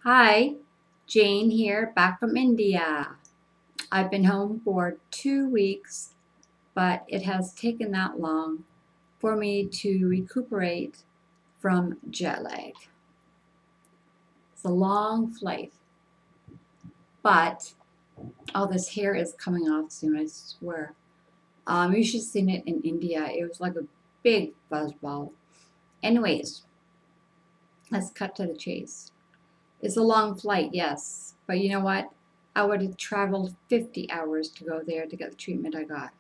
Hi, Jane here, back from India. I've been home for 2 weeks, but it has taken that long for me to recuperate from jet lag. It's a long flight, but oh, this hair is coming off soon, I swear. You should have seen it in India. It was like a big fuzzball. Anyways, let's cut to the chase. It's a long flight, yes, but you know what? I would have traveled 50 hours to go there to get the treatment I got.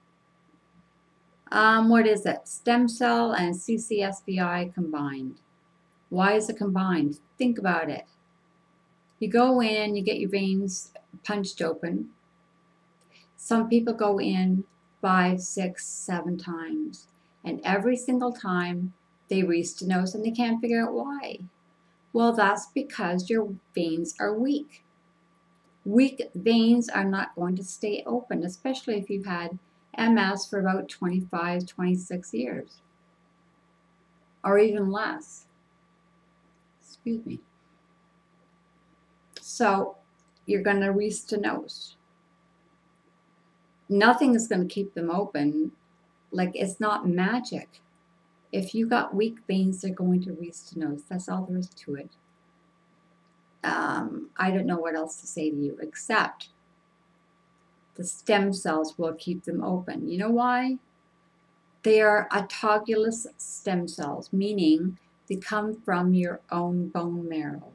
What is it? Stem cell and ccsvi combined. Why is it combined? Think about it. You go in, you get your veins punched open. Some people go in 5, 6, 7 times, and every single time they re-stenose and they can't figure out why. Well, that's because your veins are weak. Weak veins are not going to stay open, especially if you've had MS for about 25, 26 years, or even less. Excuse me. So you're going to re-stenose. Nothing is going to keep them open. Like, it's not magic. If you got weak veins, they're going to re-stenose. That's all there is to it. I don't know what else to say to you, except the stem cells will keep them open. You know why? They are autologous stem cells, meaning they come from your own bone marrow.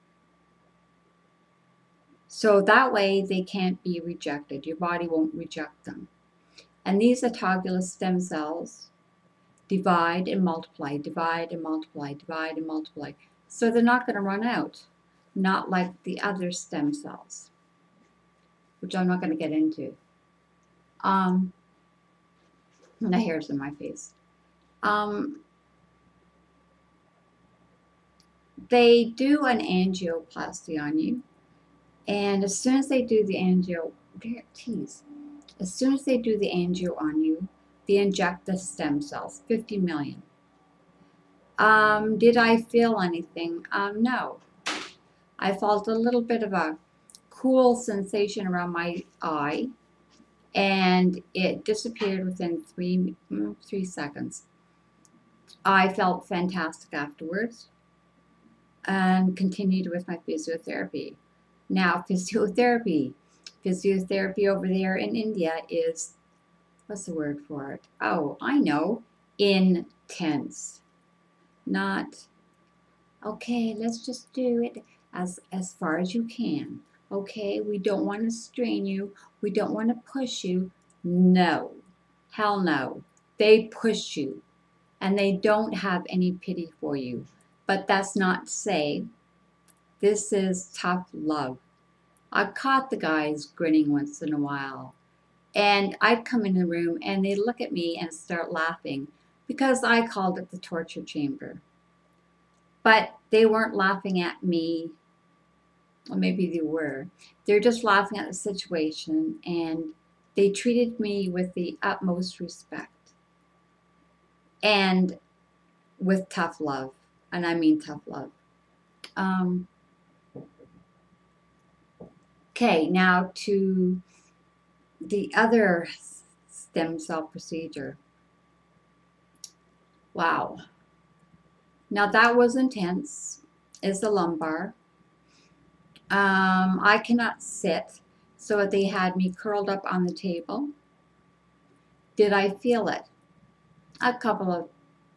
So that way they can't be rejected. Your body won't reject them. And these autologous stem cells divide and multiply, divide and multiply, divide and multiply. So they're not going to run out, not like the other stem cells, which I'm not going to get into. The hair's in my face. They do an angioplasty on you, and as soon as they do the as soon as they do the angio on you, they inject the stem cells, 50 million. Did I feel anything? No. I felt a little bit of a cool sensation around my eye, and it disappeared within 3 seconds. I felt fantastic afterwards and continued with my physiotherapy. Now, physiotherapy over there in India is, what's the word for it? Oh, I know, intense. Not, okay, let's just do it as far as you can. Okay, we don't want to strain you. We don't want to push you. No, hell no. They push you, and they don't have any pity for you. But that's not to say this is tough love. I caught the guys grinning once in a while, and I'd come in the room and they'd look at me and start laughing because I called it the torture chamber. But they weren't laughing at me, or maybe they were. They're just laughing at the situation, and they treated me with the utmost respect and with tough love, and I mean tough love. Okay, now to the other stem cell procedure. Wow. Now that was intense. Is the lumbar. I cannot sit, so they had me curled up on the table. Did I feel it? A couple of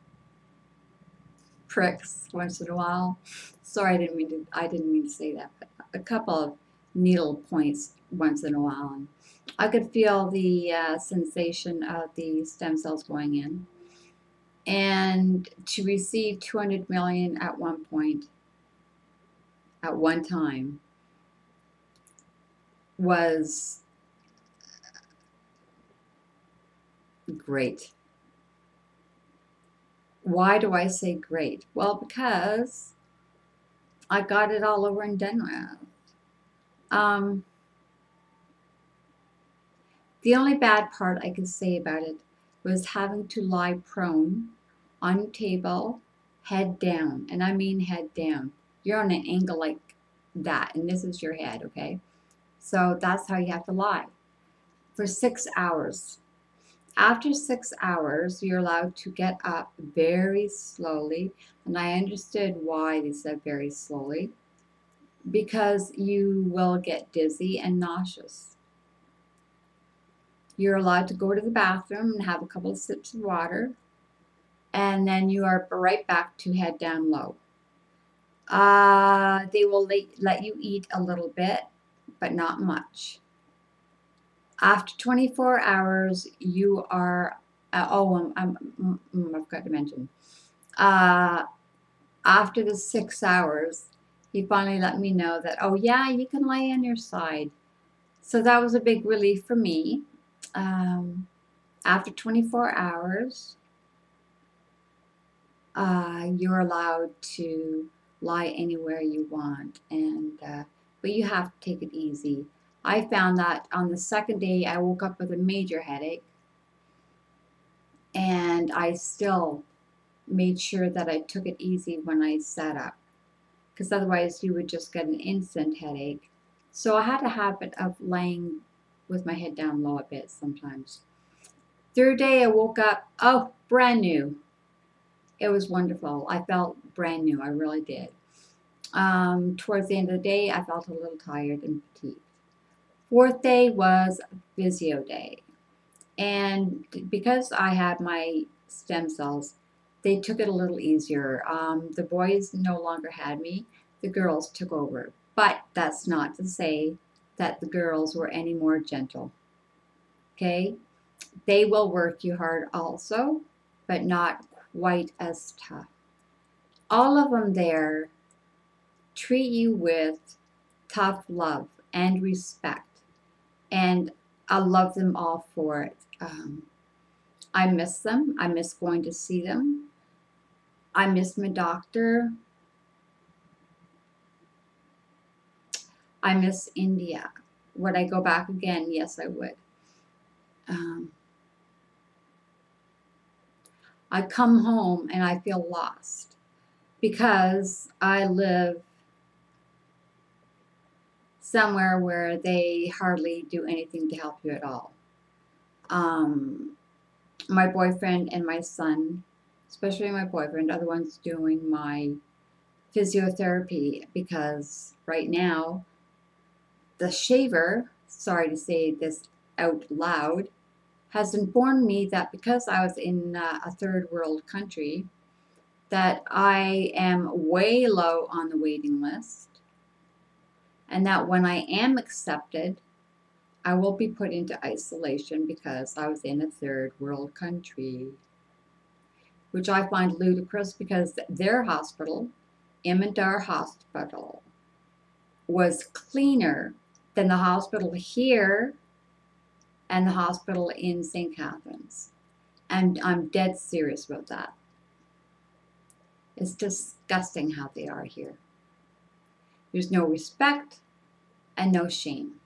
pricks once in a while. Sorry, I didn't mean to say that, but a couple of needle points once in a while. And I could feel the sensation of the stem cells going in. And to receive 200 million at one point, at one time, was great. Why do I say great? Well, because I got it all over and done with. The only bad part I could say about it was having to lie prone on a table, head down, and I mean head down. You're on an angle like that, and this is your head, okay? So that's how you have to lie for 6 hours. After 6 hours, you're allowed to get up very slowly, and I understood why they said very slowly, because you will get dizzy and nauseous. You're allowed to go to the bathroom and have a couple of sips of water, and then you are right back to head down low. They will let you eat a little bit, but not much. After 24 hours, you are, I forgot to mention, after the 6 hours, he finally let me know that, oh yeah, you can lay on your side. So that was a big relief for me. After 24 hours, you're allowed to lie anywhere you want, and but you have to take it easy. I found that on the second day, I woke up with a major headache, and I still made sure that I took it easy when I sat up, because otherwise you would just get an instant headache. So I had a habit of laying with my head down low a bit sometimes. Third day, I woke up, oh, brand new. It was wonderful. I felt brand new. I really did. Towards the end of the day, I felt a little tired and fatigued. Fourth day was physio day. And because I had my stem cells, they took it a little easier. The boys no longer had me. The girls took over. But that's not to say that the girls were any more gentle. Okay? They will work you hard also, but not quite as tough. All of them there treat you with tough love and respect, and I love them all for it. I miss them. I miss going to see them. I miss my doctor. I miss India. Would I go back again? Yes, I would. I come home and I feel lost because I live somewhere where they hardly do anything to help you at all. My boyfriend and my son, especially my boyfriend, are the ones doing my physiotherapy, because right now the shaver, sorry to say this out loud, has informed me that because I was in a third world country, that I am way low on the waiting list, and that when I am accepted, I will be put into isolation because I was in a third world country, which I find ludicrous because their hospital, Imandar Hospital, was cleaner than the hospital here and the hospital in St. Catharines. And I'm dead serious about that. It's disgusting how they are here. There's no respect and no shame.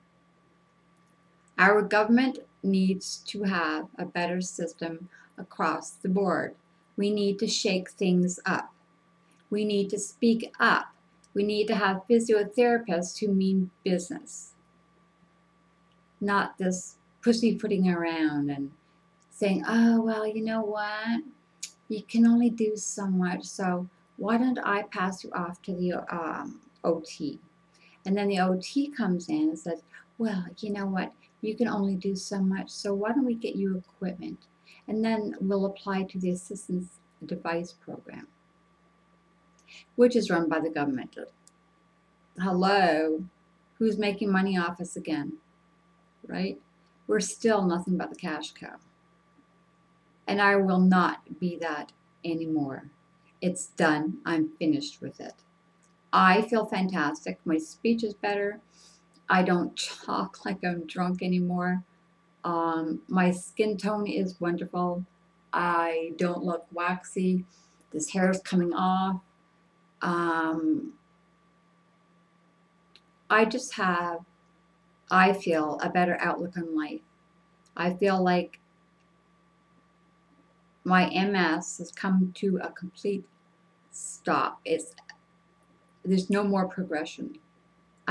Our government needs to have a better system across the board. We need to shake things up. We need to speak up. We need to have physiotherapists who mean business. Not this pussyfooting around and saying, oh, well, you know what? You can only do so much, so why don't I pass you off to the OT? And then the OT comes in and says, well, you know what? You can only do so much, so why don't we get you equipment? And then we'll apply to the assistance device program, which is run by the government. Hello? Who's making money off us again? Right? We're still nothing but the cash cow. And I will not be that anymore. It's done. I'm finished with it. I feel fantastic. My speech is better. I don't talk like I'm drunk anymore. My skin tone is wonderful. I don't look waxy. This hair is coming off. I feel a better outlook on life. I feel like my MS has come to a complete stop. There's no more progression.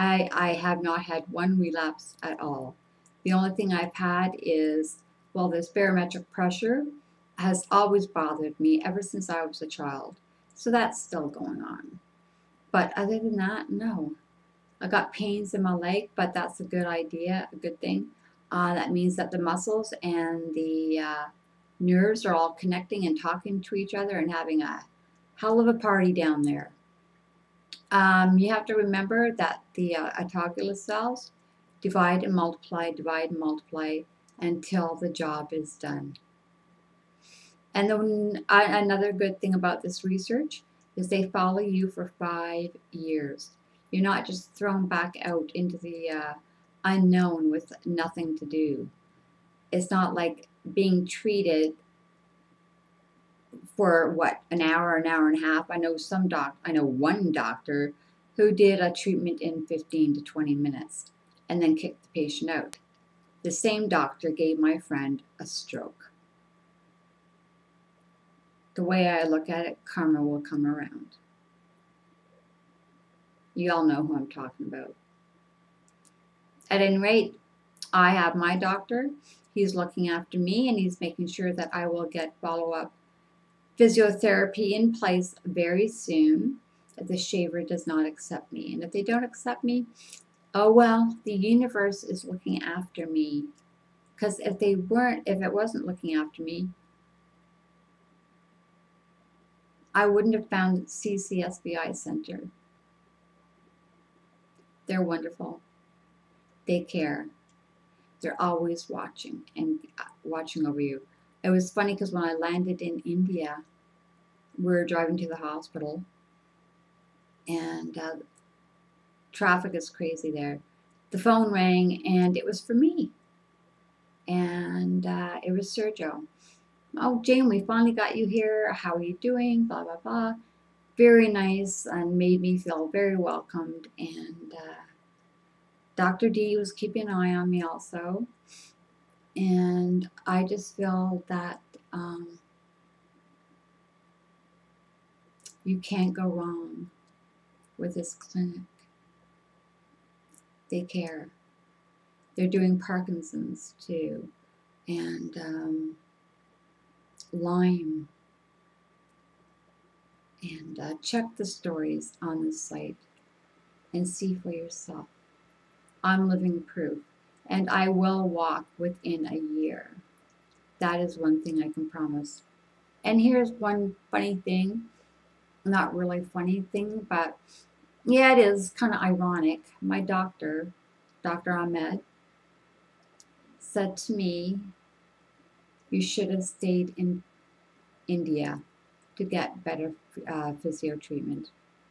I have not had one relapse at all. The only thing I've had is, well, this barometric pressure has always bothered me ever since I was a child. So that's still going on. But other than that, no. I got pains in my leg, but that's a good idea, a good thing. That means that the muscles and the nerves are all connecting and talking to each other and having a hell of a party down there. You have to remember that the autologous cells divide and multiply until the job is done. And then another good thing about this research is they follow you for 5 years. You're not just thrown back out into the unknown with nothing to do. It's not like being treated for what, an hour and a half. I know one doctor who did a treatment in 15 to 20 minutes and then kicked the patient out. The same doctor gave my friend a stroke. The way I look at it, karma will come around. You all know who I'm talking about. At any rate, I have my doctor. He's looking after me and he's making sure that I will get follow-up physiotherapy in place very soon if the shaver does not accept me. And if they don't accept me, oh well, the universe is looking after me. Because if it wasn't looking after me, I wouldn't have found ccsvi Center. They're wonderful. They care. They're always watching and watching over you. It was funny because when I landed in India, we were driving to the hospital and traffic is crazy there. The phone rang and it was for me. And it was Sergio. Oh, Jayne, we finally got you here. How are you doing? Blah, blah, blah. Very nice and made me feel very welcomed. And Dr. D was keeping an eye on me also. And I just feel that you can't go wrong with this clinic. They care. They're doing Parkinson's too. And Lyme. And check the stories on the site and see for yourself. I'm living proof. And I will walk within a year. That is one thing I can promise. And here's one funny thing. Not really funny thing, but yeah, it is kind of ironic. My doctor, Dr. Ahmed, said to me, you should have stayed in India to get better physio treatment.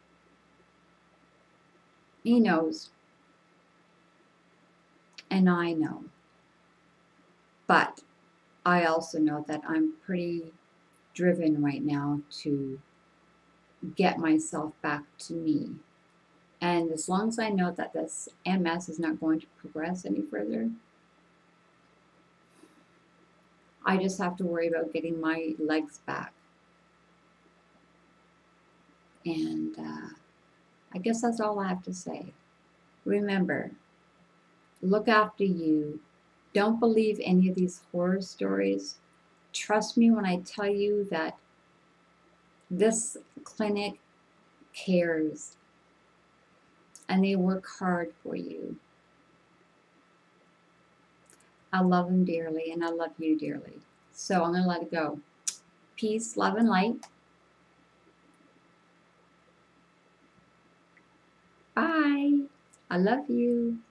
He knows. And I know. But I also know that I'm pretty driven right now to get myself back to me. And as long as I know that this MS is not going to progress any further, I just have to worry about getting my legs back. And I guess that's all I have to say. Remember, look after you. Don't believe any of these horror stories. Trust me when I tell you that this clinic cares and they work hard for you. I love them dearly and I love you dearly. So I'm going to let it go. Peace, love, and light. Bye. I love you.